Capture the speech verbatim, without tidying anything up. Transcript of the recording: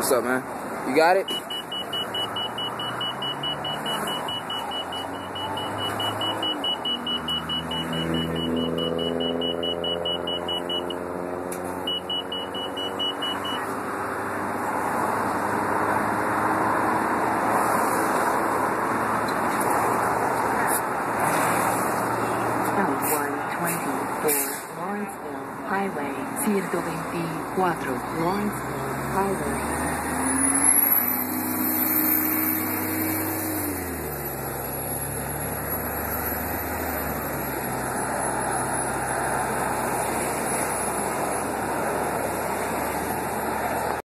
What's up, man? You got it? Highway ciento veinticuatro, Lawrenceville Highway.